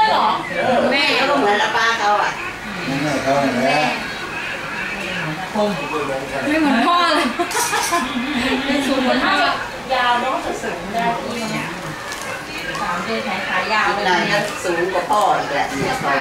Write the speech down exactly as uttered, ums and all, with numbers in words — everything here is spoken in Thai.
ด้วยเหรอแม่ก็เหมือนอาป้าเขาอ่ะแม่เขาแม่ไม่เหมือนพ่อเลยเป็นสูงเหมือนพ่อยาวน้องจะสูงได้ที่สามเดือนแขนขายาวเลยสูงกว่าพ่ออีกแหละ